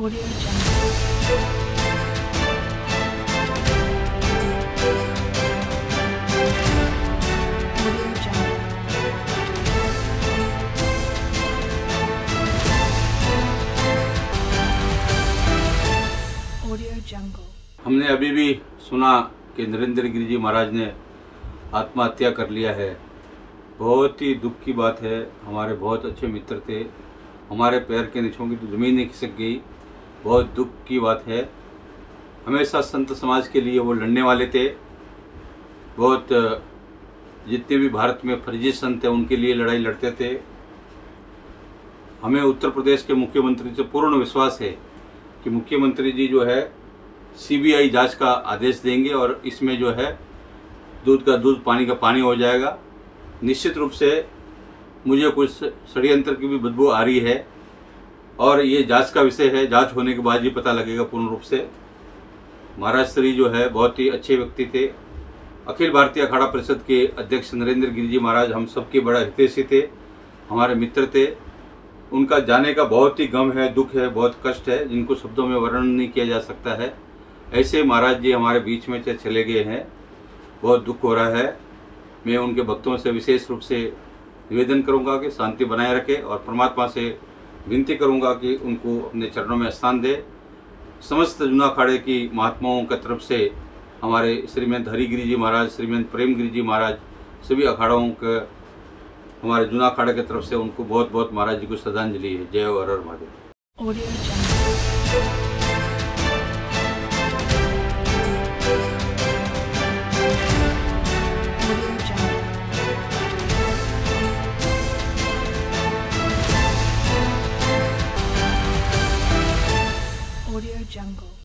Audio Jungle. Audio Jungle. Audio Jungle. हमने अभी भी सुना कि नरेंद्र गिरि जी महाराज ने आत्महत्या कर लिया है। बहुत ही दुख की बात है। हमारे बहुत अच्छे मित्र थे, हमारे पैर के नीचों की तो ज़मीन ही खिसक गई। बहुत दुख की बात है। हमेशा संत समाज के लिए वो लड़ने वाले थे। बहुत जितने भी भारत में फर्जी संत हैं उनके लिए लड़ाई लड़ते थे। हमें उत्तर प्रदेश के मुख्यमंत्री से पूर्ण विश्वास है कि मुख्यमंत्री जी जो है सीबीआई जांच का आदेश देंगे और इसमें जो है दूध का दूध पानी का पानी हो जाएगा। निश्चित रूप से मुझे कुछ षड्यंत्र की भी बदबू आ रही है और ये जांच का विषय है। जांच होने के बाद ही पता लगेगा पूर्ण रूप से। महाराज श्री जो है बहुत ही अच्छे व्यक्ति थे। अखिल भारतीय अखाड़ा परिषद के अध्यक्ष नरेंद्र गिरि जी महाराज हम सबके बड़ा हितैषी थे, हमारे मित्र थे। उनका जाने का बहुत ही गम है, दुख है, बहुत कष्ट है, जिनको शब्दों में वर्णन नहीं किया जा सकता है। ऐसे महाराज जी हमारे बीच में चले गए हैं। बहुत दुख हो रहा है। मैं उनके भक्तों से विशेष रूप से निवेदन करूंगा कि शांति बनाए रखें और परमात्मा से विनती करूंगा कि उनको अपने चरणों में स्थान दे। समस्त जूना अखाड़े की महात्माओं की तरफ से हमारे श्रीमंत हरिगिरि जी महाराज, श्रीमंत प्रेम गिरि जी महाराज, सभी अखाड़ों के हमारे जूना अखाड़े की तरफ से उनको बहुत बहुत महाराज जी को श्रद्धांजलि है। जय हर हर Mahadev. Audio Jungle. Audio Jungle.